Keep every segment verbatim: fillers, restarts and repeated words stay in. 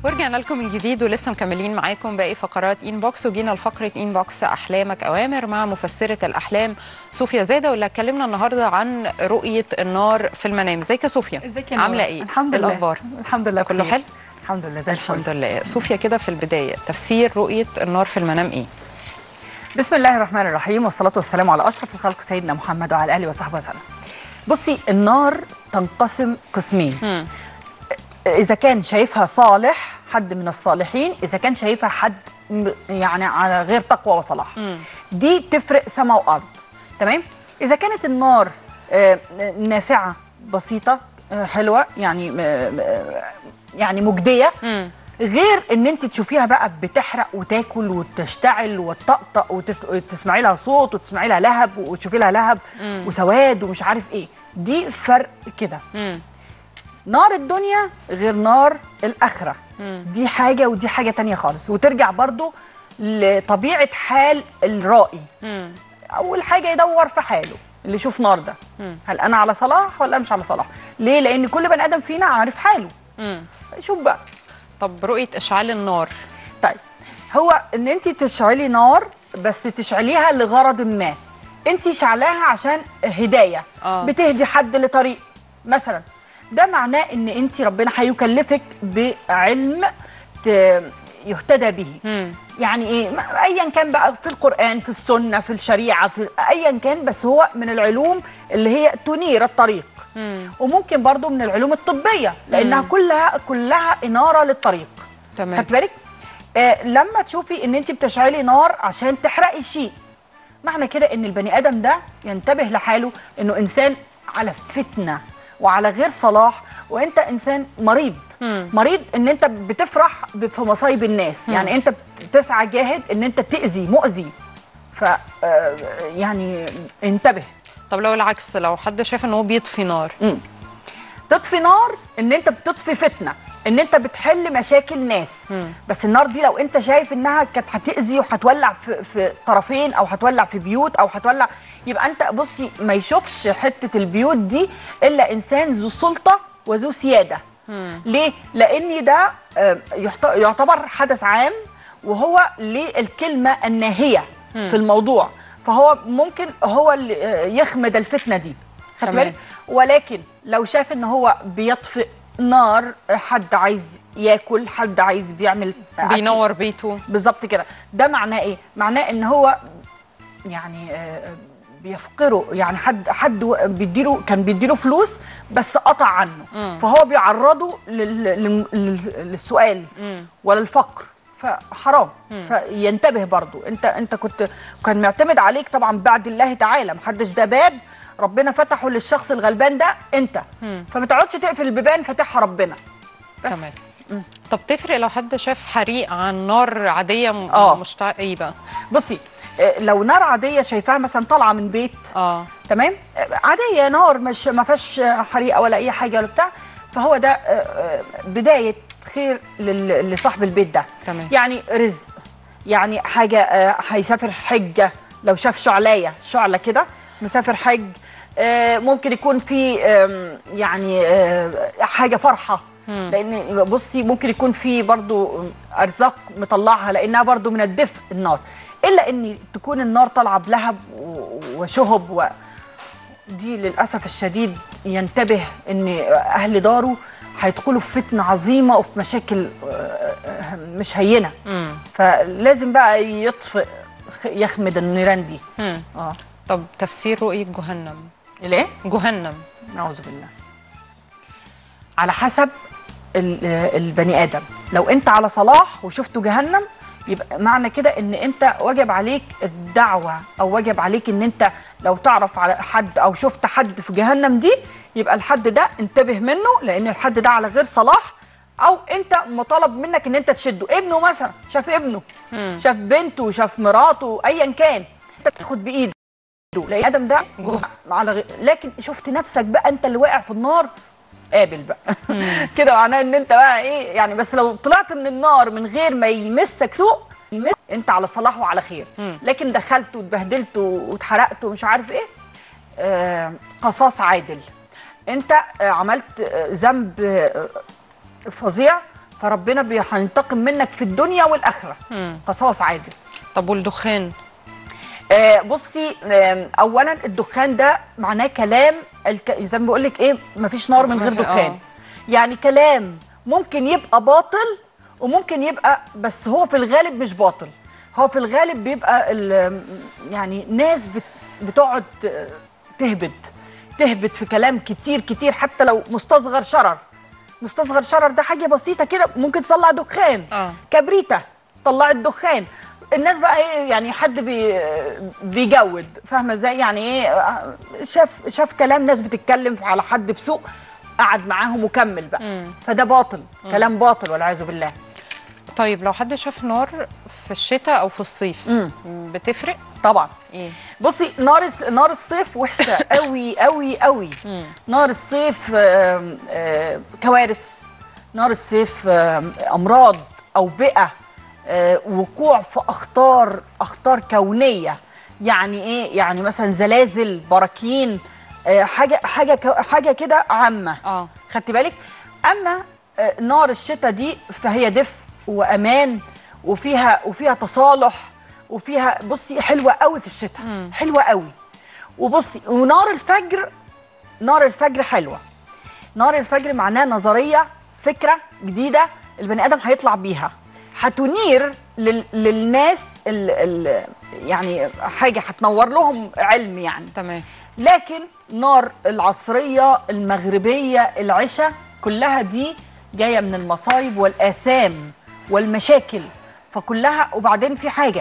ورجعنا لكم من جديد ولسه مكملين معاكم باقي فقرات انبوكس، وجينا لفقره انبوكس احلامك اوامر مع مفسره الاحلام صوفيا زاده، واللي اتكلمنا النهارده عن رؤيه النار في المنام. ازيك يا صوفيا؟ ازيك يا عامله ايه؟ الحمد لله. الاخبار الحمد لله كله حلو؟ الحمد لله زي الحمد لله. صوفيا كده في البدايه تفسير رؤيه النار في المنام ايه؟ بسم الله الرحمن الرحيم، والصلاه والسلام على اشرف الخلق سيدنا محمد وعلى اله وصحبه وسلم. بصي، النار تنقسم قسمين. م. اذا كان شايفها صالح، حد من الصالحين، اذا كان شايفها حد يعني على غير تقوى وصلاح. م. دي تفرق سماء وارض. تمام؟ اذا كانت النار نافعه بسيطه حلوه يعني يعني مجديه، م. غير ان انت تشوفيها بقى بتحرق وتاكل وتشتعل وتطقطق وتسمعي لها صوت وتسمعي لها لهب وتشوفي لها لهب م. وسواد ومش عارف ايه. دي فرق كده. نار الدنيا غير نار الاخره. م. دي حاجه ودي حاجه تانية خالص، وترجع برضو لطبيعه حال الرائي. م. اول حاجه يدور في حاله اللي يشوف نار ده. م. هل انا على صلاح ولا مش على صلاح؟ ليه؟ لان كل بني ادم فينا عارف حاله. م. شوف بقى. طب رؤيه اشعال النار. طيب، هو ان انت تشعلي نار بس تشعليها لغرض ما. انت شعلاها عشان هدايه. آه. بتهدي حد لطريق مثلا، ده معناه ان انت ربنا هيكلفك بعلم يهتدى به. مم. يعني ايه؟ ايا كان بقى، في القرآن، في السنه، في الشريعه، في ايا كان، بس هو من العلوم اللي هي تنير الطريق. مم. وممكن برضو من العلوم الطبيه، لانها مم. كلها كلها اناره للطريق. تمام. خدت بالك؟ آه لما تشوفي ان انت بتشعلي نار عشان تحرقي شيء، معنى كده ان البني ادم ده ينتبه لحاله، انه انسان على فتنه وعلى غير صلاح، وانت انسان مريض. مم. مريض ان انت بتفرح في مصايب الناس. مم. يعني انت بتسعى جاهد ان انت تاذي مؤذي. ف يعني انتبه. طب لو العكس، لو حد شايف ان هو بيطفي نار. مم. تطفي نار ان انت بتطفي فتنه، ان انت بتحل مشاكل ناس. مم. بس النار دي لو انت شايف انها كانت هتاذي وهتولع في, في طرفين، او هتولع في بيوت، او هتولع، يبقى انت بصي ما يشوفش حته البيوت دي الا انسان ذو سلطه وذو سياده. مم. ليه؟ لان ده يعتبر حدث عام، وهو للكلمه الناهيه مم. في الموضوع، فهو ممكن هو اللي يخمد الفتنه دي. خدت بالك؟ ولكن لو شاف ان هو بيطفئ نار، حد عايز ياكل، حد عايز بيعمل بينور بيته بالظبط كده، ده معناه ايه؟ معناه ان هو يعني بيفقره، يعني حد حد بيديله، كان بيديله فلوس بس قطع عنه. مم. فهو بيعرضه للسؤال ولا الفقر، فحرام. مم. فينتبه برضو. انت انت كنت كان معتمد عليك طبعا بعد الله تعالى، محدش، ده باب ربنا فتحه للشخص الغلبان ده انت. مم. فما تقعدش تقفل البيبان، فاتحها ربنا بس. تمام. مم. طب تفرق لو حد شاف حريق عن نار عاديه اه مشتعله ايه بقى؟ بصي، لو نار عاديه شايفاها مثلا طالعه من بيت، اه تمام، عاديه، نار مش ما فيهاش حريقه ولا اي حاجه ولا بتاع، فهو ده بدايه خير لصاحب البيت ده. تمام. يعني رزق، يعني حاجه، هيسافر حجه لو شاف شعلايه، شعله كده، مسافر حج، ممكن يكون في يعني حاجه فرحه. مم. لان بصي ممكن يكون في برضو ارزاق مطلعها، لانها برضو من الدفء النار، الا ان تكون النار طالعه بلهب وشهب، و دي للاسف الشديد ينتبه ان اهل داره هيدخلوا في فتنه عظيمه وفي مشاكل مش هينه. مم. فلازم بقى يطفئ، يخمد النيران دي. مم. اه طب تفسير رؤيه جهنم. ليه؟ جهنم. نعوذ بالله. على حسب البني ادم، لو انت على صلاح وشفته جهنم، يبقى معنى كده ان انت واجب عليك الدعوه، او واجب عليك ان انت لو تعرف على حد او شفت حد في جهنم دي، يبقى الحد ده انتبه منه، لان الحد ده على غير صلاح، او انت مطالب منك ان انت تشده. ابنه مثلا شاف ابنه، مم. شاف بنته، شاف مراته، ايا كان، انت تاخد بايده، لان ادم ده على غير، لكن شفت نفسك بقى انت اللي واقع في النار، قابل بقى. كده معناه ان انت بقى ايه يعني، بس لو طلعت من النار من غير ما يمسك سوء، انت على صلاح وعلى خير. مم. لكن دخلت واتبهدلت واتحرقت ومش عارف ايه، آه قصاص عادل. انت آه عملت آه ذنب آه فظيع، فربنا بي- هينتقم منك في الدنيا والاخره. مم. قصاص عادل. طب والدخان؟ آه بصي، آه اولا الدخان ده معناه كلام الك... زي ما بقول لك ايه، مفيش نار من غير ما في- دخان. آه. يعني كلام ممكن يبقى باطل وممكن يبقى، بس هو في الغالب مش باطل. هو في الغالب بيبقى ال... يعني ناس بت... بتقعد تهبد تهبد في كلام كتير كتير، حتى لو مستصغر شرر. مستصغر شرر ده حاجه بسيطه كده ممكن تطلع دخان. اه كبريته طلعت دخان. الناس بقى ايه يعني، حد بي بيجود، فاهمه ازاي يعني ايه، شاف شاف كلام ناس بتتكلم على حد بسوء، قعد معاهم وكمل بقى. مم. فده باطل، كلام باطل والعياذ بالله. طيب لو حد شاف نار في الشتاء او في الصيف مم. بتفرق طبعا. ايه؟ بصي، نار نار الصيف وحشه قوي قوي قوي. مم. نار الصيف آم، آم، كوارث. نار الصيف آم، امراض، اوبئه، آه، وقوع في اخطار اخطار كونيه. يعني ايه؟ يعني مثلا زلازل، براكين، آه، حاجه حاجه ك- حاجه كده عامه. اه خدتي بالك؟ اما آه، نار الشتاء دي فهي دفء وامان، وفيها وفيها تصالح، وفيها بصي حلوه قوي في الشتاء. مم. حلوه قوي. وبصي، ونار الفجر، نار الفجر حلوه. نار الفجر معناه نظريه، فكره جديده البني ادم هيطلع بيها، هتنير لل... للناس ال... ال... يعني حاجه هتنور لهم علم يعني. تمام. لكن نار العصريه، المغربيه، العشاء، كلها دي جايه من المصايب والاثام والمشاكل، فكلها. وبعدين في حاجه،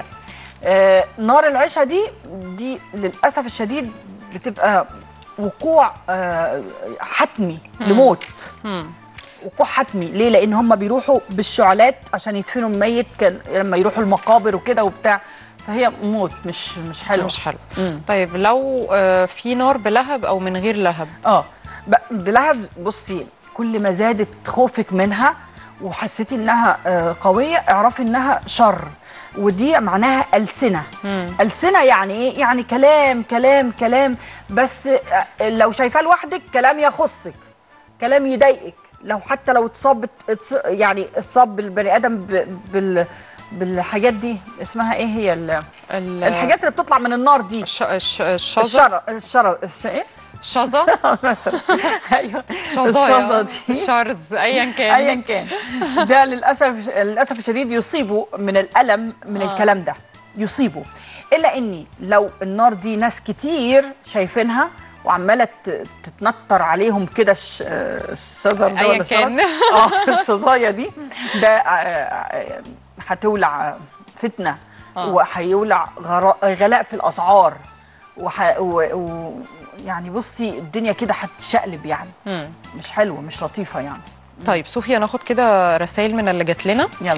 آه نار العشاء دي دي للاسف الشديد بتبقى وقوع آه حتمي لموت. مم. وقوع حتمي ليه؟ لان هم بيروحوا بالشعلات عشان يدفنوا الميت، كان لما يروحوا المقابر وكده وبتاع، فهي موت مش مش حلو. مش حلو. مم. طيب لو آه، في نار بلهب او من غير لهب؟ اه ب- بلهب، بصي كل ما زادت خوفك منها وحسيتي انها آه، قويه، اعرفي انها شر. ودي معناها ألسنة. مم. ألسنة يعني ايه؟ يعني كلام كلام كلام، بس آه، لو شايفاه لوحدك كلام يخصك، كلام يضايقك. لو حتى لو اتصاب اتص- يعني اتصاب البني ادم ب- بال بالحاجات دي، اسمها ايه هي ال- ال- الحاجات اللي بتطلع من النار دي؟ الش... الش... الشظة. الشرر الشرر الش... ايه الشظة. مثلا. ايوه شظايا. الشظه دي، الشرز ايا كان. ايا كان. ده للاسف للاسف الشديد يصيبوا من الالم من آه. الكلام ده، يصيبوا. الا اني لو النار دي ناس كتير شايفينها وعماله ت- تتنطر عليهم كده، الش- آه، الشجر ده أيا ولا كان. الشجر؟ اه الشظايه دي، ده آه، آه، هتولع فتنه، آه. وهيولع غرا- غلاء في الاسعار، وح... و... و... يعني بصي الدنيا كده هتشقلب يعني. مم. مش حلوه، مش لطيفه يعني. طيب صوفيا، ناخد كده رسائل من اللي جات لنا. يلا.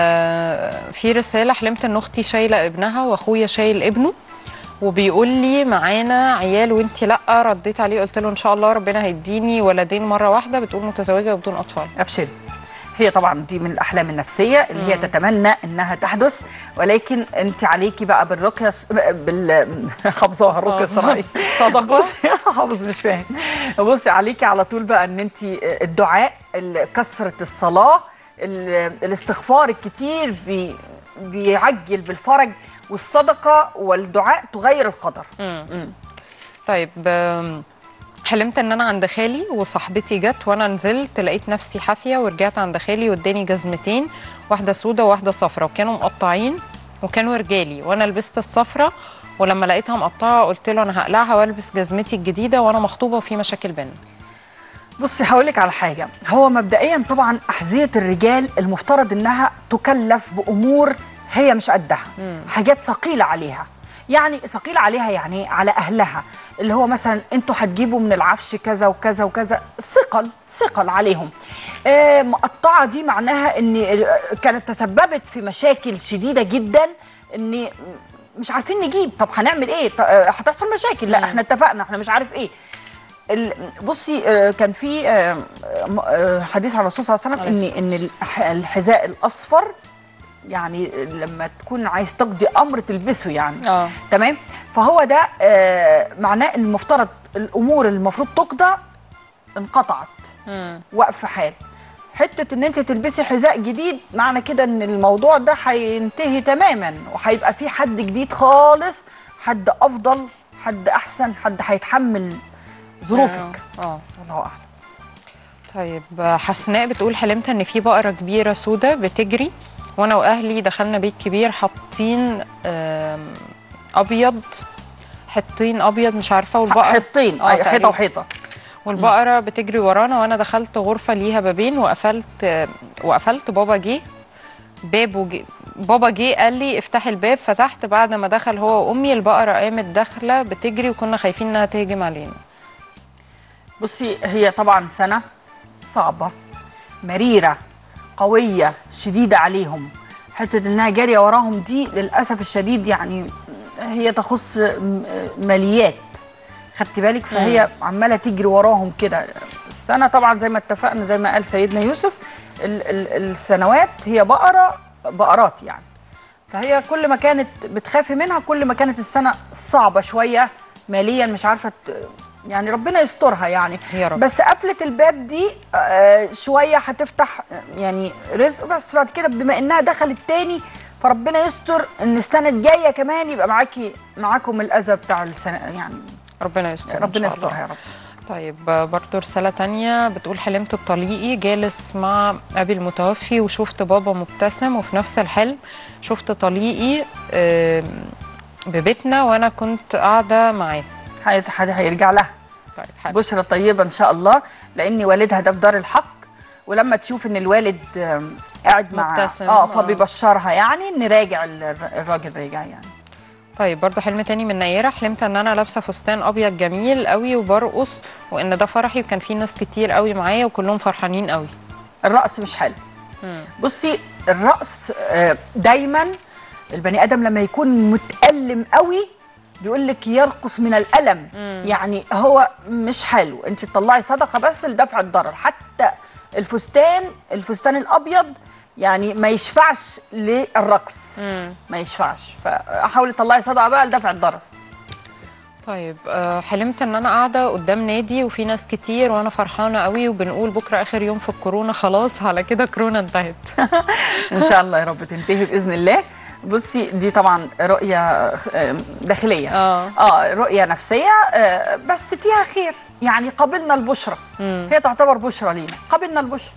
آه في رسالة: حلمت ان اختي شايلة ابنها واخويا شايل ابنه، وبيقول لي معانا عيال وانتي لا. رديت عليه قلت له ان شاء الله ربنا هيديني ولدين مرة واحدة. بتقول متزوجة وبدون اطفال. ابشري. هي طبعا دي من الاحلام النفسيه اللي هي مم. تتمنى انها تحدث، ولكن انت عليكي بقى بالرقيه الس- بال حافظاها الرقيه آه. الشرعيه. صدقة. بصي حافظ مش فاهم. بصي عليكي على طول بقى ان انت الدعاء، ال- كثره الصلاه، ال- الاستغفار الكتير بي بيعجل بالفرج، والصدقه والدعاء تغير القدر. مم. مم. طيب آم، حلمت ان انا عند خالي وصاحبتي جت وانا نزلت لقيت نفسي حافيه، ورجعت عند خالي واداني جزمتين، واحده سودا وواحده صفرا، وكانوا مقطعين وكانوا رجالي، وانا لبست الصفرا، ولما لقيتها مقطعه قلت له انا هقلعها والبس جزمتي الجديده وانا مخطوبه وفي مشاكل بينا. بصي هقول لك على حاجه. هو مبدئيا طبعا احذيه الرجال المفترض انها تكلف بامور هي مش قدها، مم. حاجات ثقيله عليها. يعني ثقيله عليها يعني على اهلها، اللي هو مثلا انتوا هتجيبوا من العفش كذا وكذا وكذا، ثقل ثقل عليهم. آه مقطعه دي معناها ان كانت تسببت في مشاكل شديده جدا، ان مش عارفين نجيب، طب هنعمل ايه؟ ط- آه، هتحصل مشاكل، لا مم. احنا اتفقنا، احنا مش عارف ايه. ال- بصي آه، كان في آه، آه، حديث عن الرسول صلى الله عليه وسلم ان ان الح- الحذاء الاصفر يعني لما تكون عايز تقضي امر تلبسه يعني. اه تمام. فهو ده آه، معناه ان المفترض الامور اللي المفروض تقضى انقطعت، مم. وقف حال. حته ان انت تلبسي حذاء جديد معنى كده ان الموضوع ده هينتهي تماما، وهيبقى في حد جديد خالص، حد افضل، حد احسن، حد هيتحمل ظروفك. اه الله اعلم. طيب حسناء بتقول حلمت ان في بقره كبيره سودة بتجري، وانا واهلي دخلنا بيت كبير حاطين ابيض، حطين ابيض مش عارفه، والبقره حطين اه حيطه وحيطه، والبقره بتجري ورانا، وانا دخلت غرفه ليها بابين وقفلت وقفلت بابا جه باب وجي بابا جه قال لي افتحي الباب، فتحت، بعد ما دخل هو وامي البقره قامت داخله بتجري وكنا خايفين انها تهجم علينا. بصي هي طبعا سنه صعبه مريره قويه شديده عليهم، حته انها جاريه وراهم دي للاسف الشديد يعني هي تخص ماليات، خدتي بالك؟ فهي عماله تجري وراهم كده. السنه طبعا زي ما اتفقنا زي ما قال سيدنا يوسف ال ال السنوات هي بقره بقرات يعني، فهي كل ما كانت بتخافي منها كل ما كانت السنه صعبه شويه ماليا، مش عارفه يعني ربنا يسترها يعني يا رب. بس قفله الباب دي آه شويه هتفتح يعني رزق، بس بعد كده بما انها دخلت تاني فربنا يستر ان السنه الجايه كمان يبقى معاكي معاكم الاذى بتاع السنه يعني. ربنا يستر ربنا يسترها يا رب. طيب برضه رساله تانية بتقول حلمت بطليقي جالس مع ابي المتوفي، وشفت بابا مبتسم، وفي نفس الحلم شفت طليقي ببيتنا وانا كنت قاعده معاه. هيرجع لها. طيب حلو. بشرى طيبه ان شاء الله، لان والدها ده في دار الحق، ولما تشوف ان الوالد قاعد مع مبتسم اه فبيبشرها يعني ان راجع الراجل راجع يعني. طيب برضه حلم تاني من نيره، حلمت ان انا لابسه فستان ابيض جميل قوي وبرقص، وان ده فرحي وكان في ناس كتير قوي معايا وكلهم فرحانين قوي. الرقص مش حلو. مم. بصي الرقص دايما البني ادم لما يكون متألم قوي بيقول لك يرقص من الألم. مم. يعني هو مش حلو، انت تطلعي صدقه بس لدفع الضرر. حتى الفستان الفستان الابيض يعني ما يشفعش للرقص. مم. ما يشفعش، فحاولي تطلعي صدقه بقى لدفع الضرر. طيب حلمت ان انا قاعده قدام نادي وفي ناس كتير وانا فرحانه قوي وبنقول بكره اخر يوم في الكورونا، خلاص على كده كورونا انتهت. ان شاء الله يا رب تنتهي باذن الله. بصي دي طبعا رؤيه داخليه اه اه رؤيه نفسيه آه بس فيها خير يعني، قبلنا البشرى. مم. هي تعتبر بشرى لينا، قبلنا البشرى.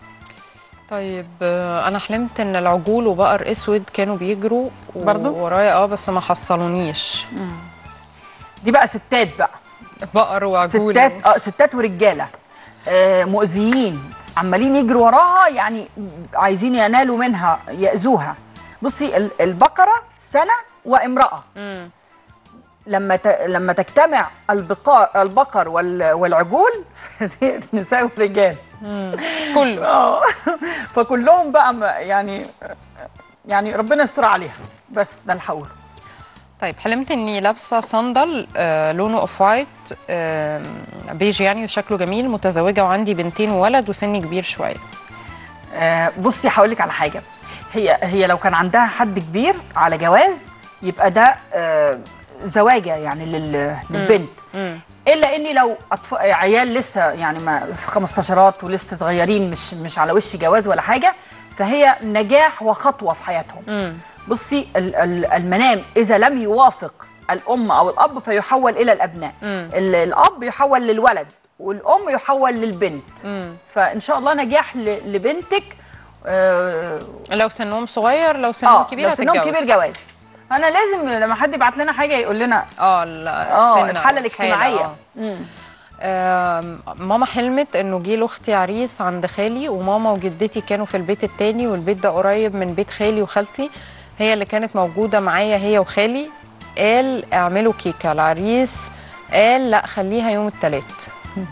طيب انا حلمت ان العجول وبقر اسود كانوا بيجروا ورايا اه بس ما حصلونيش. مم. دي بقى ستات بقى، بقر وعجول، ستات اه ستات ورجاله آه مؤذيين عمالين يجروا وراها يعني عايزين ينالوا منها يأذوها. بصي البقره سنه وامراه. مم. لما ت... لما تجتمع البقاء البقر وال... والعجول نساء ورجال كله اه فكلهم بقى يعني يعني ربنا يستر عليها، بس ده اللي هقوله. طيب حلمت اني لابسه صندل آه لونه اوف وايت آه بيج يعني وشكله جميل، متزوجه وعندي بنتين وولد وسني كبير شويه. آه بصي هقول لك على حاجه، هي هي لو كان عندها حد كبير على جواز يبقى ده آه زواجه يعني لل... للبنت. مم. الا اني لو أطف... عيال لسه يعني ما في خمستاشرات ولسه صغيرين مش مش على وش جواز ولا حاجه، فهي نجاح وخطوه في حياتهم. مم. بصي المنام اذا لم يوافق الام او الاب فيحول الى الابناء. مم. الاب يحول للولد والام يحول للبنت. مم. فان شاء الله نجاح لبنتك. آه لو سنهم صغير، لو سنهم آه كبير لو سنهم كبير جواز. انا لازم لما حد يبعت لنا حاجه يقول لنا اه اه الحاله الاجتماعيه. آه. آه ماما حلمت انه جه لاختي عريس عند خالي، وماما وجدتي كانوا في البيت التاني، والبيت ده قريب من بيت خالي وخالتي، هي اللي كانت موجوده معايا هي وخالي. قال اعملوا كيكه، العريس قال لا خليها يوم الثلاث.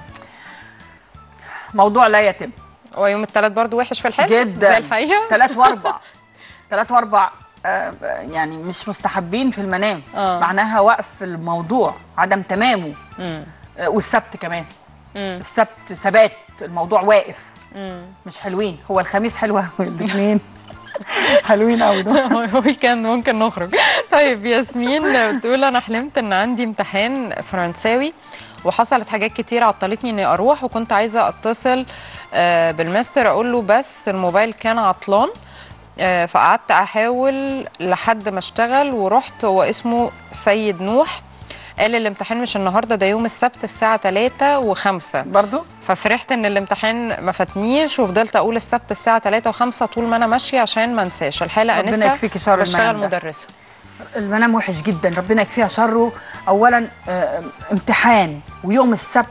موضوع لا يتم. هو يوم الثلاث برضو وحش في الحلم جدا زي الحقيقه. ثلاث واربع ثلاث واربع آه يعني مش مستحبين في المنام. آه. معناها وقف الموضوع، عدم تمامه. آه والسبت كمان. مم. السبت ثبات الموضوع واقف. مم. مش حلوين. هو الخميس حلو قوي، الاثنين حلوين قوي ده. ويكند ممكن نخرج. طيب ياسمين بتقول انا حلمت ان عندي امتحان فرنساوي وحصلت حاجات كتير عطلتني اني اروح، وكنت عايزه اتصل آه بالمستر اقول له بس الموبايل كان عطلان. آه فقعدت احاول لحد ما اشتغل ورحت. هو اسمه سيد نوح، قال الامتحان مش النهارده، ده يوم السبت الساعه تلاتة وخمسة برضو. ففرحت ان الامتحان ما فاتنيش، وفضلت اقول السبت الساعه تلاتة وخمسة طول ما انا ماشيه عشان ما انساش. الحاله ربنا انسه يكفيكي شر بشتغل المنام ده. مدرسه. المنام وحش جدا، ربنا يكفيها شره. اولا آه، امتحان ويوم السبت،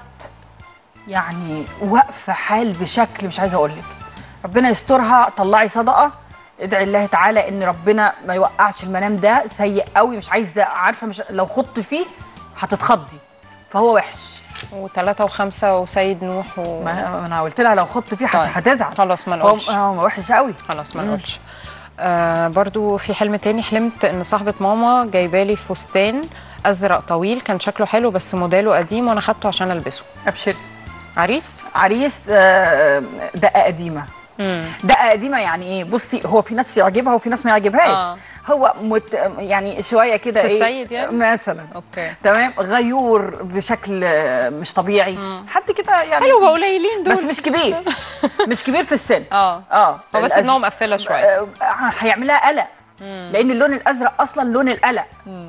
يعني واقفه حال بشكل مش عايزه اقول لك. ربنا يسترها، طلعي صدقه، ادعي الله تعالى ان ربنا ما يوقعش المنام ده، سيء قوي. مش عايزه، عارفه مش لو خضت فيه هتتخضي، فهو وحش. وثلاثة وخمسة وسيد نوح و... ما انا قلت لها لو خضت فيه طيب. هتزعل. خلاص ما نقولش. هو هو وحش قوي. خلاص ما نقولش. آه برضو في حلم تاني، حلمت ان صاحبه ماما جايبالي فستان ازرق طويل، كان شكله حلو بس موديله قديم وانا خدته عشان البسه. ابشر. عريس عريس آه، دقه قديمه. امم دقه قديمه يعني ايه؟ بصي، هو في ناس يعجبها وفي ناس ما يعجبهاش. آه. هو مت يعني شويه كده ايه، السيد يعني مثلا. اوكي تمام، غيور بشكل مش طبيعي. مم. حد كده يعني حلو بقى، قليلين دول بس مش كبير. مش كبير في السن. اه اه هو بس الأز- ان هو مقفله شويه. آه، هيعملها قلق، لان اللون الازرق اصلا لون القلق.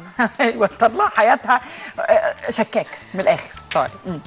وتطلع حياتها آه، شكاك من الاخر. طيب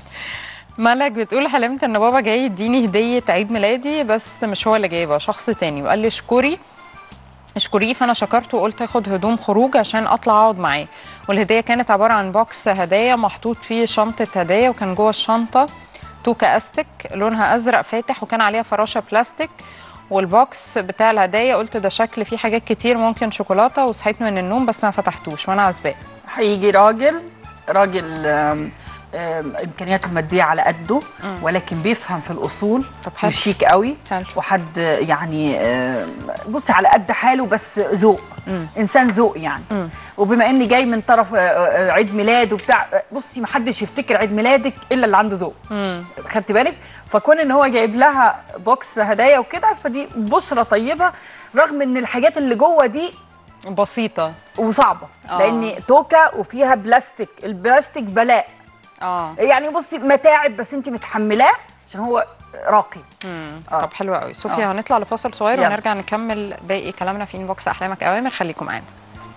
ملك بتقول حلمت ان بابا جاي يديني هديه عيد ميلادي، بس مش هو اللي جايبها، شخص تاني، وقال لي اشكري اشكريه، فانا شكرته وقلت اخد هدوم خروج عشان اطلع اقعد معاه. والهديه كانت عباره عن بوكس هدايا محطوط فيه شنطه هدايا، وكان جوه الشنطه توكه استك لونها ازرق فاتح وكان عليها فراشه بلاستيك. والبوكس بتاع الهدايا قلت ده شكل فيه حاجات كتير، ممكن شوكولاته، وصحيت من النوم بس ما فتحتوش وانا عزباء. هيجي راجل راجل آم، آم، امكانياته الماديه على قده، مم. ولكن بيفهم في الاصول. طب حلو. وشيك قوي. حلو. وحد يعني آم، بصي على قد حاله بس ذوق. مم. انسان ذوق يعني. مم. وبما اني جاي من طرف آه، آه، عيد ميلاد وبتاع، آه، بصي ما حدش يفتكر عيد ميلادك الا اللي عنده ذوق. مم. خدت بالك؟ فكون ان هو جايب لها بوكس هدايا وكده، فدي بشرة طيبة، رغم ان الحاجات اللي جوه دي بسيطه وصعبه. آه. لان توكه وفيها بلاستيك، البلاستيك بلاء. اه يعني بصي متاعب، بس انت متحملاه عشان هو راقي. امم آه. طب حلو قوي. صوفيا آه. هنطلع لفاصل صغير يلا. ونرجع نكمل باقي كلامنا في انبوكس احلامك اوامر، خليكم معانا.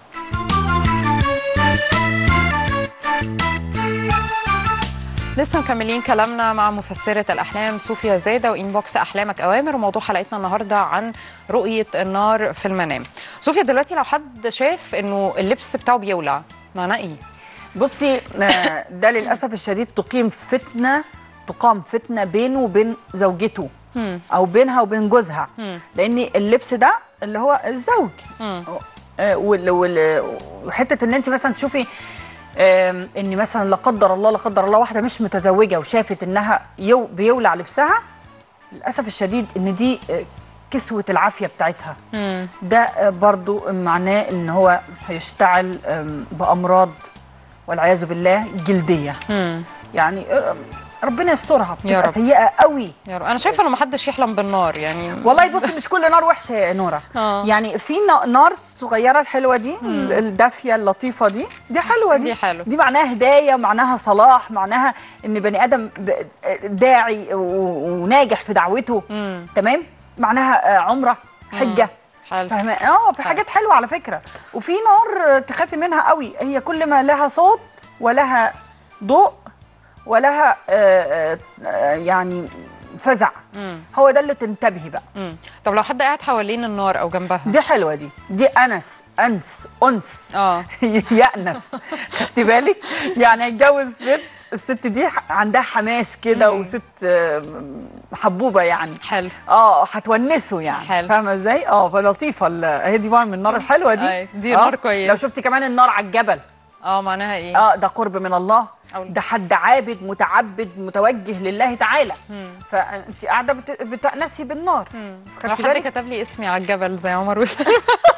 لسه مكملين كلامنا مع مفسرة الأحلام صوفيا زادة وإنبوكس أحلامك أوامر، وموضوع حلقتنا النهاردة عن رؤية النار في المنام. صوفيا دلوقتي لو حد شاف إنه اللبس بتاعه بيولع معناه إيه؟ بصي آه، ده للاسف الشديد تقيم فتنه تقام فتنه بينه وبين زوجته، مم. او بينها وبين جوزها. مم. لان اللبس ده اللي هو الزوج. مم. آه، وال- وال- وحته ان انت مثلا تشوفي آم، ان مثلا لا قدر الله لا قدر الله واحده مش متزوجه وشافت انها يو بيولع لبسها، للاسف الشديد ان دي آه، كسوه العافيه بتاعتها. مم. ده آه، برضو معناه ان هو هيشتعل آم، بامراض والعياذ بالله جلديه. مم. يعني آه، ربنا يسترها، يا بتبقى رب. سيئه قوي. يا رب. أنا شايفة إنه محدش يحلم بالنار يعني. والله بصي مش كل نار وحشه يا نوره. آه. يعني في نا- نار صغيره الحلوه دي، الدافيه اللطيفه دي، دي حلوه دي. دي حلوة. دي معناها هدايه، معناها صلاح، معناها ان بني ادم ب- داعي و- وناجح في دعوته. مم. تمام. معناها آه، عمره، حجه. حلو. فاهمه؟ اه في حاجات حلوه على فكره. وفي نار آه، تخافي منها قوي، هي كل ما لها صوت ولها ضوء ولها آه، آه، يعني فزع، مم. هو ده اللي تنتبهي بقى. مم. طب لو حد قاعد حوالين النار أو جنبها؟ دي حلوه دي دي انس انس انس اه يأنس. خدتي بالك؟ يعني هيتجوز ست، الست دي ح- عندها حماس كده، مم. وست آه، حبوبه يعني. حلو. اه هتونسه يعني. حلو. فاهمه ازاي؟ اه فلطيفه ال- هي دي بقى من النار الحلوه دي. أي، دي آه. نار كويس. لو شفتي كمان النار على الجبل، اه معناها ايه؟ اه ده قرب من الله، أو- ده حد عابد متعبد متوجه لله تعالى. مم. فانت قاعده بت- بتأنسي بالنار. مم. خدتي لو حد بالك؟ كتب لي اسمي على الجبل زي عمر وسلمى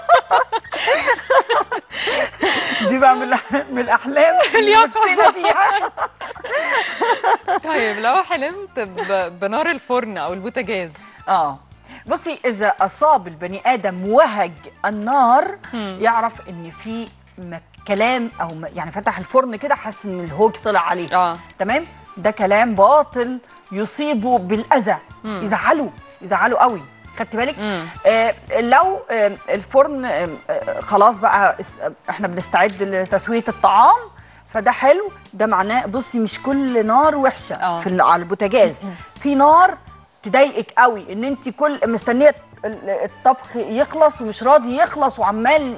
دي بقى من الأح- من الاحلام اللي اليقظة. نفسنا فيها. طيب لو حلمت ب- بنار الفرن او البوتاجاز؟ اه بصي، اذا اصاب البني ادم وهج النار، مم. يعرف ان في م- كلام او م- يعني فتح الفرن كده، حاسس ان الهوج طلع عليه. اه تمام. ده كلام باطل يصيبه بالاذى، يزعله يزعله قوي. خدت بالك؟ آه لو آه الفرن آه خلاص بقى احنا بنستعد لتسويه الطعام، فده حلو. ده معناه بصي مش كل نار وحشه أوه. في على البوتاجاز في نار تضايقك قوي، ان انت كل مستنيه الطبخ يخلص ومش راضي يخلص وعمال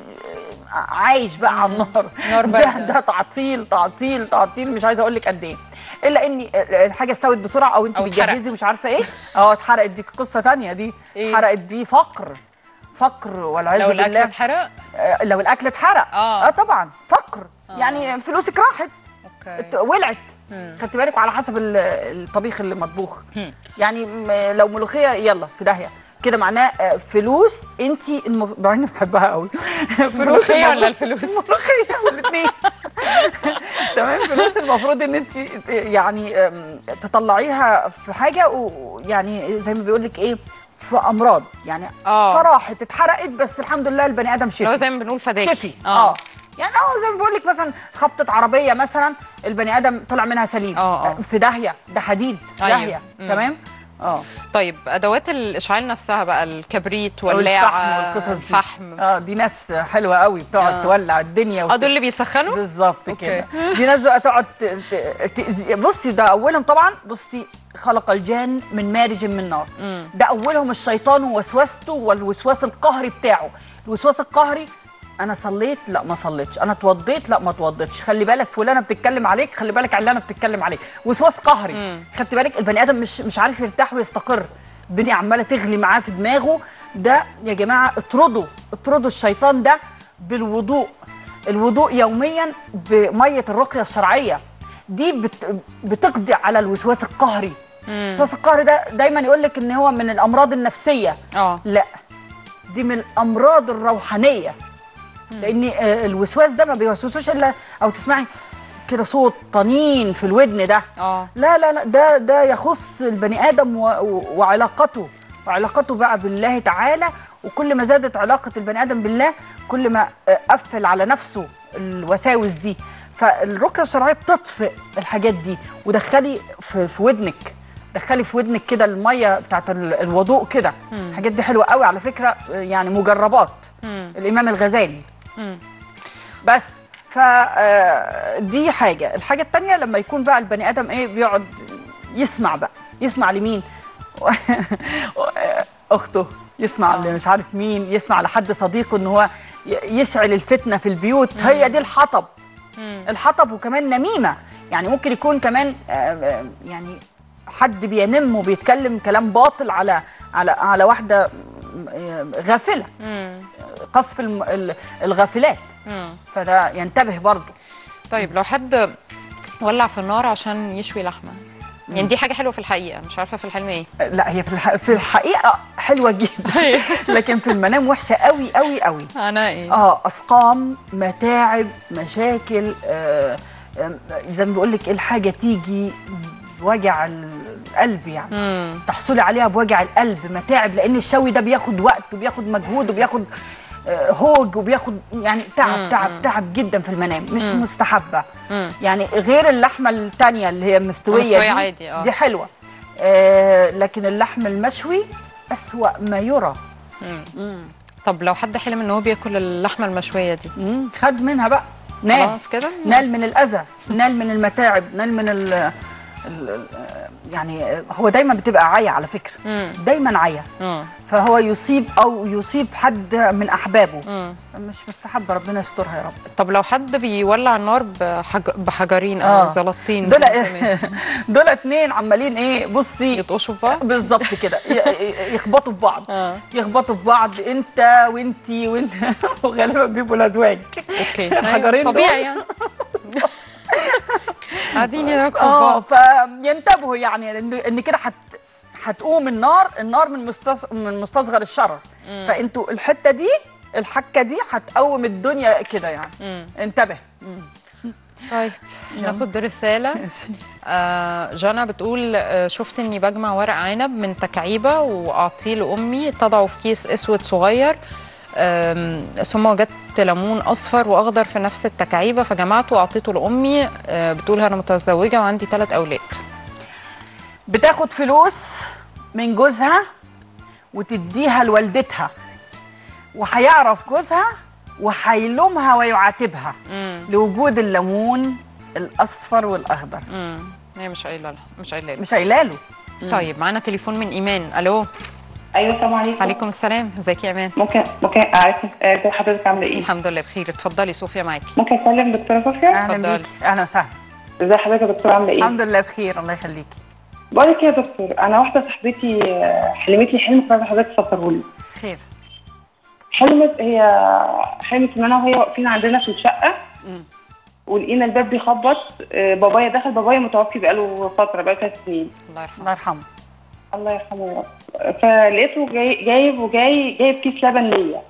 عايش بقى على النار. نار ده, ده تعطيل تعطيل تعطيل مش عايزه اقول لك قد ايه. الا ان الحاجه استوت بسرعه او انت بتجهزي مش عارفه ايه اه اتحرقت، دي قصه ثانيه دي. اتحرقت دي فقر فقر والعياذ بالله. لو الاكل اتحرق آه لو الاكل اتحرق اه, آه طبعا فقر آه. يعني فلوسك راحت اوكي ولعت. خدت بالك؟ وعلى حسب الطبيخ اللي مطبوخ. يعني لو ملوخيه يلا في داهيه كده، معناه فلوس انت المف... بعدين بحبها قوي. فلوس ولا الفلوس؟ الملوخيه والاثنين. تمام. فلوس المفروض ان انت يعني تطلعيها في حاجه، ويعني زي ما بيقول لك ايه، في امراض يعني اه فراحت اتحرقت، بس الحمد لله البني ادم شفي. لو زي ما بنقول فداكي شفي اه, آه. يعني اه زي ما بقول لك مثلا خبطه عربيه مثلا البني ادم طلع منها سليم اه في داهيه، ده حديد داهيه. أيوة. تمام. اه طيب ادوات الاشعال نفسها بقى، الكبريت واللاعه والفحم والقصص دي. الفحم اه دي ناس حلوه قوي بتقعد آه. تولع الدنيا اه دول اللي بيسخنوا بالظبط كده. دي ناس بقى تقعد تأذي. بصي ده اولهم طبعا، بصي خلق الجان من مارج من نار. مم. ده اولهم الشيطان ووسوسته والوسواس القهري بتاعه. الوسواس القهري، انا صليت لا ما صليتش، انا اتوضيت لا ما اتوضيتش، خلي بالك فلانه بتتكلم عليك، خلي بالك علانه بتتكلم عليك. وسواس قهري. خدت بالك؟ البني ادم مش مش عارف يرتاح ويستقر، الدنيا عماله تغلي معاه في دماغه. ده يا جماعه اطردوا اطردوا الشيطان ده بالوضوء. الوضوء يوميا بميه الرقيه الشرعيه دي بت بتقضي على الوسواس القهري. الوسواس القهري ده دايما يقول لك ان هو من الامراض النفسيه. اه لا، دي من الامراض الروحانيه. لان الوسواس ده ما بيوسوسوش الا او تسمعي كده صوت طنين في الودن ده. اه لا لا لا، ده ده يخص البني ادم وعلاقته وعلاقته بقى بالله تعالى. وكل ما زادت علاقه البني ادم بالله كل ما قفل على نفسه الوساوس دي. فالرقيه الشرعيه بتطفئ الحاجات دي. ودخلي في, في ودنك دخلي في ودنك كده الميه بتاعت الوضوء كده. الحاجات دي حلوه قوي على فكره، يعني مجربات. مم. الامام الغزالي. مم. بس فدي حاجه. الحاجه الثانيه لما يكون بقى البني ادم ايه بيقعد يسمع بقى، يسمع لمين؟ اخته، يسمع اللي مش عارف مين، يسمع لحد صديقه ان هو يشعل الفتنه في البيوت. مم. هي دي الحطب. مم. الحطب. وكمان نميمه، يعني ممكن يكون كمان يعني حد بينم وبيتكلم كلام باطل على على على واحده غافله. مم. قصف الغافلات. مم. فده ينتبه برضه. طيب لو حد ولع في النار عشان يشوي لحمه، يعني دي حاجه حلوه في الحقيقه، مش عارفه في الحلم ايه. لا هي في, الح... في الحقيقه حلوه جدا. لكن في المنام وحشه قوي قوي قوي. انا ايه اه اسقام، متاعب، مشاكل. آه آه زي ما بقول لك الحاجه تيجي بوجع القلب، يعني مم. تحصلي عليها بوجع القلب، متاعب. لان الشوي ده بياخد وقت وبياخد مجهود وبياخد آه هوج وبياخد يعني تعب مم. تعب تعب جدا في المنام. مش مم. مستحبه. مم. يعني غير اللحمه الثانيه اللي هي مستويه مستويه دي عادي. اه دي حلوه. آه لكن اللحم المشوي اسوأ ما يرى. مم. مم. طب لو حد حلم ان هو بياكل اللحمه المشويه دي، مم. خد منها بقى، نال خلاص كده، نال من الاذى، نال من المتاعب، نال من ال يعني هو دايما بتبقى عيا على فكره. مم. دايما عيا. مم. فهو يصيب او يصيب حد من احبابه. مم. مش مستحب، ربنا يسترها يا رب. طب لو حد بيولع النار بحج... بحجرين او آه. زلطتين، دول دول اتنين عمالين ايه، بصي يطقشوا في بعض بالظبط كده، يخبطوا في بعض. آه. يخبطوا في بعض، انت وانتي وانت وغالبا بيبقوا الازواج. اوكي الحجرين طبيعي يعني. قاعدين ياكلوا اه فينتبهوا يعني ان ان كده هت هتقوم النار النار من مستص... من مستصغر الشرر. مم. فانتوا الحته دي الحكه دي هتقوم الدنيا كده يعني. مم. انتبه. مم. طيب ناخد رساله. آه جانا بتقول آه شفت اني بجمع ورق عنب من تكعيبه واعطيه لامي، تضعه في كيس اسود صغير ثم وجدت ليمون اصفر واخضر في نفس التكعيبه فجمعته واعطيته لامي. بتقول انا متزوجه وعندي ثلاث اولاد. بتاخد فلوس من جوزها وتديها لوالدتها، وهيعرف جوزها وهيلومها ويعاتبها مم. لوجود الليمون الاصفر والاخضر. امم هي مش قايله لها، مش قايله له مش قايله له. طيب معانا تليفون من ايمان. الو. ايوه السلام عليكم. عليكم السلام، ازيك يا ايمان؟ ممكن ممكن اعرف ازي حضرتك عامله ايه؟ الحمد لله بخير. اتفضلي صوفيا معاكي. ممكن اكلم دكتوره صوفيا؟ اهلا بيكي. اهلا وسهلا. ازي حضرتك يا دكتوره عامله ايه؟ الحمد لله بخير الله يخليكي. بقول لك يا دكتور، انا واحده صاحبتي حلمت لي حلم فعايزه حضرتك تفسره لي. خير. حلمت هي حلمت ان انا وهي واقفين عندنا في الشقه امم ولقينا الباب بيخبط. بابايا دخل، بابايا متوفي بقاله فتره، بقاله ثلاث سنين. الله يرحمه. الله يرحمه. الله يرحمه يا رب. فلقيته جاي جايب وجاي جايب كيس لبن ليا.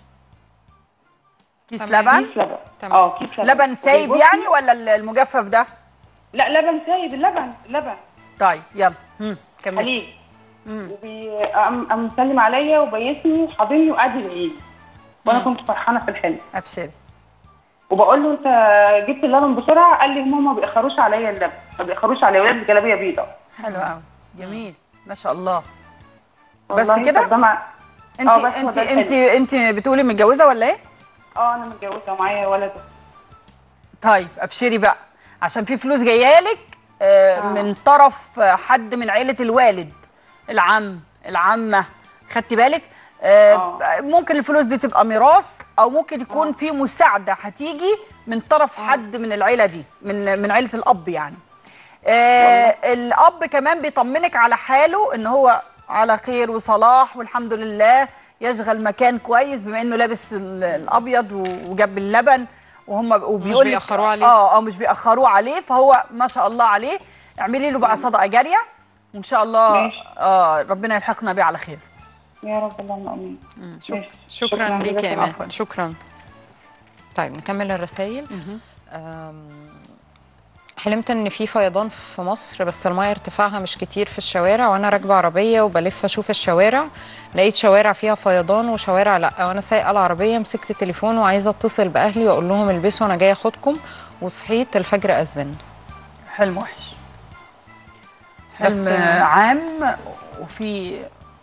كيس لبن؟ كيس لبن. اه كيس لبن. لبن سايب يعني ولا المجفف ده؟ لا لبن سايب، اللبن لبن. طيب يلا امم كملي. حليب. وقام مسلم عليا وبيسني وحاضني وقعد يدعيلي وانا كنت فرحانه في الحلم. ابشري. وبقول له انت جبت اللبن بسرعه؟ قال لي هم ما بيأخروش عليا اللبن، ما بيأخروش عليا ولاد بجلابيه بيضاء. حلو قوي جميل ما شاء الله. بس كده؟ انت انت انت انت بتقولي متجوزه ولا ايه؟ اه انا متجوزه ومعايا ولد. طيب ابشري بقى عشان في فلوس جايه لك آه من طرف حد من عيله الوالد، العم العمه، خدتي بالك؟ آه أوه. ممكن الفلوس دي تبقى ميراث او ممكن يكون أوه. في مساعده هتيجي من طرف أوه. حد من العيله دي، من من عيله الاب يعني. آه الاب كمان بيطمنك على حاله ان هو على خير وصلاح والحمد لله، يشغل مكان كويس بما انه لابس الابيض وجاب اللبن وهم وبيقول مش بيأخروه عليه. اه اه مش بيأخروه عليه، فهو ما شاء الله عليه. اعملي له بقى صدقه جاريه وان شاء الله ماشي. اه ربنا يلحقنا بيه على خير يا رب. اللهم امين. شكرا, شكرا ليك يا ايمان. شكرا. طيب نكمل الرسائل. حلمت ان في فيضان في مصر بس المايه ارتفاعها مش كتير في الشوارع، وانا راكبه عربيه وبلف اشوف الشوارع لقيت شوارع فيها فيضان وشوارع لا، وانا سايقه العربيه مسكت التليفون وعايزه اتصل باهلي واقول لهم البسوا انا جايه اخدكم، وصحيت الفجر اذن. حلم وحش. حلم عام وفي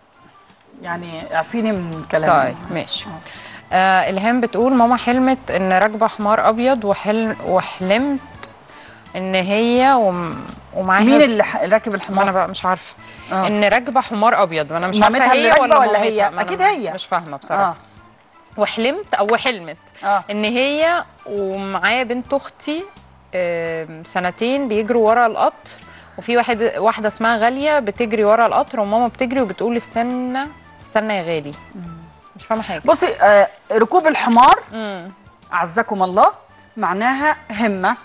يعني اعفيني من كلامي. طيب ماشي. آه الهام بتقول ماما حلمت ان راكبه حمار ابيض وحلم وحلمت ان هي وم... ومعاها. مين اللي راكب الحمار؟ انا بقى مش عارفه. آه. ان راكبه حمار ابيض وانا مش عارفه هي ولا, ولا هي. اكيد هي. مش فاهمه بصراحه. آه. وحلمت او حلمت آه. ان هي ومعايا بنت اختي آه سنتين بيجروا ورا القطر، وفي واحد واحده اسمها غاليه بتجري ورا القطر وماما بتجري وبتقول استنى استنى يا غالي. مم. مش فاهمه حاجه. بصي آه ركوب الحمار مم. اعزكم الله معناها همه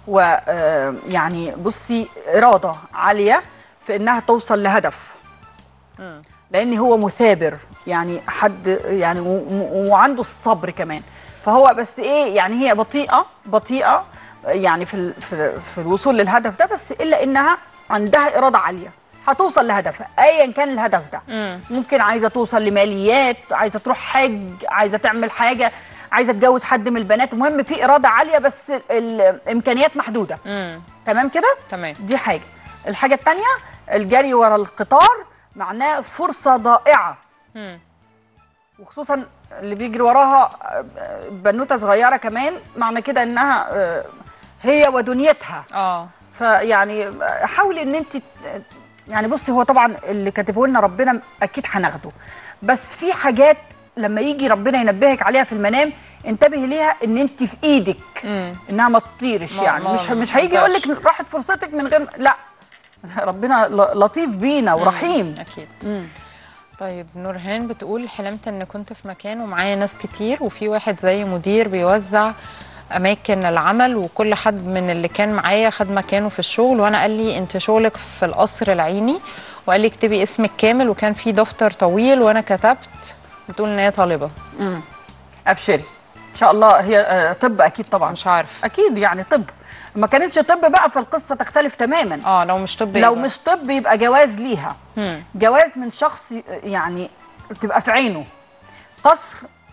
ويعني بصي إرادة عالية في إنها توصل لهدف. م. لأن هو مثابر يعني حد يعني وعنده الصبر كمان، فهو بس إيه يعني هي بطيئة بطيئة يعني في في في الوصول للهدف ده، بس إلا إنها عندها إرادة عالية هتوصل لهدفها أيا كان الهدف ده. م. ممكن عايزة توصل لماليات، عايزة تروح حج، عايزة تعمل حاجة، عايزه اتجوز حد من البنات، المهم في اراده عاليه بس الامكانيات محدوده. امم تمام كده؟ تمام. دي حاجه. الحاجه الثانيه الجري ورا القطار معناه فرصه ضائعه. امم وخصوصا اللي بيجري وراها بنوته صغيره كمان، معنى كده انها هي ودنيتها. اه فيعني حاولي ان انت يعني بصي هو طبعا اللي كاتبه لنا ربنا اكيد هناخده، بس في حاجات لما يجي ربنا ينبهك عليها في المنام انتبهي ليها ان انت في ايدك. مم. انها ما تطيرش يعني ما مش مش هيجي يقول لك راحت فرصتك من غير لا ربنا لطيف بينا ورحيم. مم. اكيد. مم. طيب نورهان بتقول حلمت ان كنت في مكان ومعايا ناس كتير وفي واحد زي مدير بيوزع اماكن العمل وكل حد من اللي كان معايا خد مكانه في الشغل، وانا قال لي انت شغلك في القصر العيني، وقال لي اكتبي اسمك كامل، وكان في دفتر طويل وانا كتبت بتقول ان هي طالبه. امم ابشري ان شاء الله. هي طب اكيد طبعا. مش عارف اكيد يعني طب. ما كانتش طب بقى فالقصه تختلف تماما. اه لو مش طب لو مش طب يبقى جواز ليها. مم. جواز من شخص يعني تبقى في عينه. قصر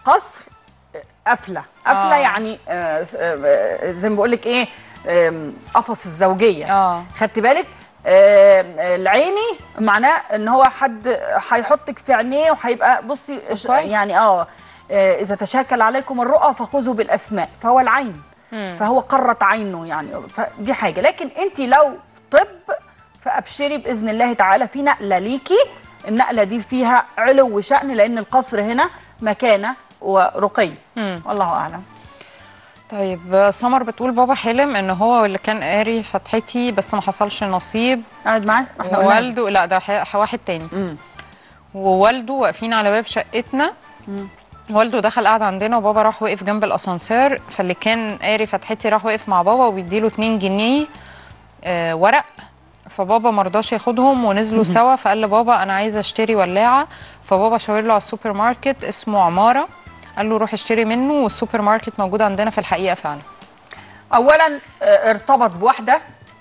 قصر قفله قفله آه. يعني آه آه زي ما بقول لك ايه، آه قفص الزوجيه. اه خدت بالك؟ آه العيني معناه ان هو حد هيحطك في عينيه وهيبقى بصي كويس. يعني اه آه، اذا تشاكل عليكم الرؤى فخذوا بالاسماء، فهو العين. مم. فهو قرت عينه يعني، فدي حاجه. لكن انت لو طب فابشري باذن الله تعالى في نقله ليكي، النقله دي فيها علو وشأن، لان القصر هنا مكانه ورقي. مم. والله اعلم. طيب سمر بتقول بابا حلم ان هو اللي كان قاري فتحتي بس ما حصلش نصيب، قاعد معاك احنا قلنا ووالده لا ده ح- واحد تاني، امم ووالده واقفين على باب شقتنا. مم. والده دخل قعد عندنا وبابا راح وقف جنب الاسانسير، فاللي كان قاري فتحتي راح وقف مع بابا وبيديله اتنين جنيه آه ورق، فبابا مرضاش ياخدهم ونزلوا سوا، فقال لبابا انا عايزه اشتري ولاعه، فبابا شاور له على السوبر ماركت اسمه عماره، قال له روح اشتري منه، والسوبر ماركت موجود عندنا في الحقيقه فعلا. اولا آه، ارتبط بواحده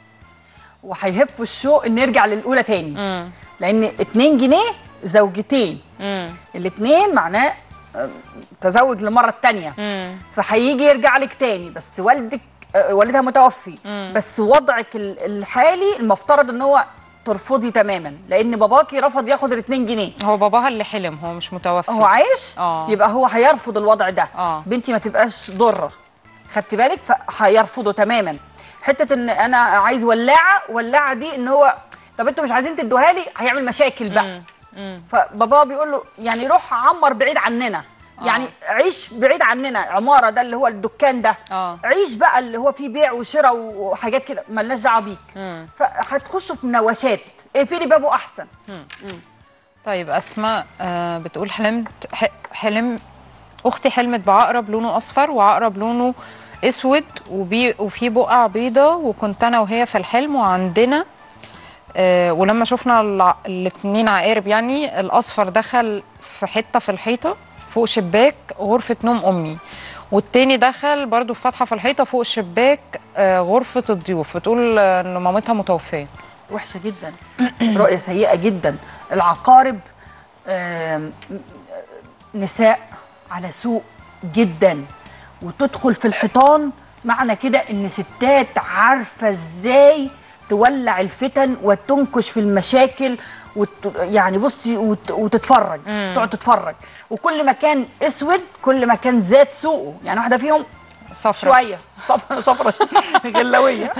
وهيهفوا الشوق ان يرجع للاولى تاني. امم لان اتنين جنيه زوجتين، امم الاتنين معناه آه، تزوج للمره الثانيه، امم فهيجي يرجع لك تاني. بس والدك آه، والدها متوفي، مم. بس وضعك ال- الحالي المفترض ان هو ترفضي تماما، لان باباكي رفض ياخد الاتنين جنيه. هو باباها اللي حلم، هو مش متوفي. هو عايش، اه يبقى هو هيرفض الوضع ده. اه بنتي ما تبقاش ضره، خدتي بالك؟ فهيرفضه تماما. حته ان انا عايز ولاعه، ولاعه دي ان هو طب انتوا مش عايزين تدوها لي، هيعمل مشاكل بقى. مم. مم. فبابا بيقول له يعني روح عمر بعيد عننا، آه. يعني عيش بعيد عننا، عماره ده اللي هو الدكان ده، اه عيش بقى اللي هو فيه بيع وشراء وحاجات كده، مالناش دعوه بيك. مم. فهتخشوا في مناوشات، اقفلي بابه احسن. طيب اسماء آه بتقول حلمت ح- حلم اختي حلمت بعقرب لونه اصفر وعقرب لونه اسود وبي وفي بقع بيضه، وكنت انا وهي في الحلم وعندنا آه ولما شفنا الع- الاتنين عقارب، يعني الاصفر دخل في حته في الحيطه فوق شباك غرفه نوم امي، والتاني دخل برضو في فتحه في الحيطه فوق شباك آه غرفه الضيوف. بتقول آه، ان مامتها متوفيه. وحشه جدا، رؤيه سيئه جدا. العقارب آم، نساء على سوء جدا، وتدخل في الحيطان، معنى كده ان ستات عارفه ازاي تولع الفتن وتنكش في المشاكل وت... يعني بصي وت... وتتفرج، تقعد تتفرج. وكل ما كان اسود كل ما كان زاد سوءه. يعني واحده فيهم صفرة شويه صفرة صفرة غلويه،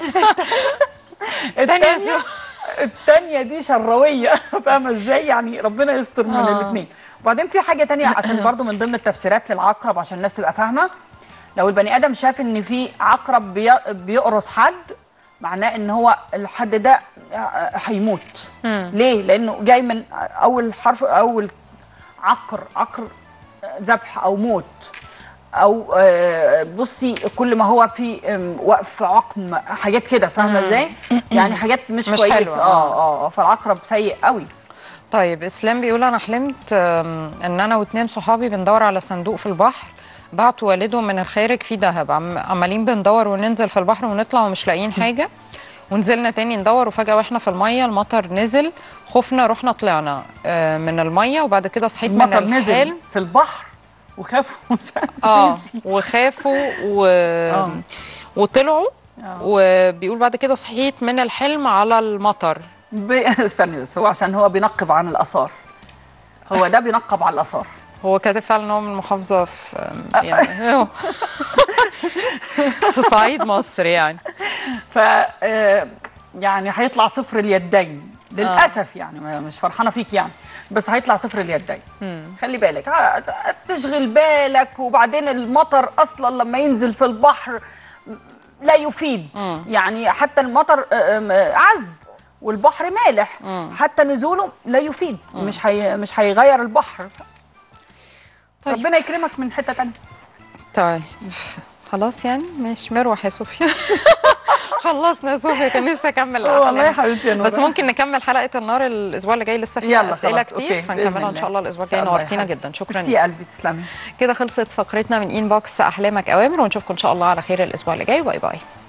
الثانيه الثانيه دي شرويه. فاهمه ازاي؟ يعني ربنا يستر من آه. الاثنين. وبعدين في حاجه تانية عشان برضو من ضمن التفسيرات للعقرب عشان الناس تبقى فاهمه، لو البني ادم شاف ان في عقرب بي... بيقرص حد، معناه ان هو الحد ده هيموت. ليه؟ لانه جاي من اول حرف، اول عقر، عقر ذبح او موت، او آه، بصي كل ما هو في آم، وقف عقم، حاجات كده، فاهمه ازاي؟ يعني حاجات مش, مش كويسه. حلوة. اه اه اه فالعقرب سيء قوي. طيب اسلام بيقول انا حلمت آم، ان انا واتنين صحابي بندور على صندوق في البحر، بعتوا والدهم من الخارج فيه ذهب، عم عمالين بندور وننزل في البحر ونطلع ومش لاقيين حاجه، ونزلنا تاني ندور، وفجاه واحنا في الميه المطر نزل، خفنا رحنا طلعنا آه، من الميه، وبعد كده صحيت من المطر نزل الحلم. في البحر وخافوا اه وخافوا و... آه. وطلعوا، آه. وبيقول بعد كده صحيت من الحلم على المطر. ب... استني بس، هو عشان هو بينقب عن الاثار، هو ده بينقب على الاثار. هو كاتب فعلا ان هو من محافظه في يعني في صعيد مصر يعني. ف آه، يعني هيطلع صفر اليدين للاسف. يعني ما- مش فرحانه فيك يعني، بس هيطلع صفر اليدين. خلي بالك، ع- تشغل بالك. وبعدين المطر اصلا لما ينزل في البحر لا يفيد. مم. يعني حتى المطر آه، آم، آه، عذب والبحر مالح، مم. حتى نزوله لا يفيد. مش هي مش هيغير البحر. طيب. ربنا يكرمك من حته تانيه. طيب خلاص يعني ماشي. مروح يا صوفيا. خلصنا يا صوفيا، كان نفسي اكمل والله يا الأحلام. حبيبتي يا نورة. بس ممكن نكمل حلقه النار الاسبوع اللي جاي، لسه فيها يلا اسئله خلاص، كتير أوكي، بإذن فنكملها ان الله. شاء الله الاسبوع إن شاء الجاي. الله يا نورتينا حبيبتي. جدا، شكرا ميرسي ليك. يا قلبي، تسلمي. كده خلصت فقرتنا من انبوكس احلامك اوامر، ونشوفكم ان شاء الله على خير الاسبوع اللي جاي. باي باي.